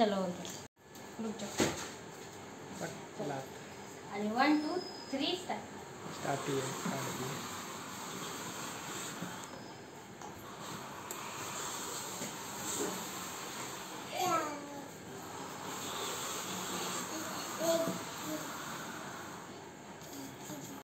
चलो रुक जाओ। चला। आणि 1 2 3 स्टार्ट ही है। Yeah.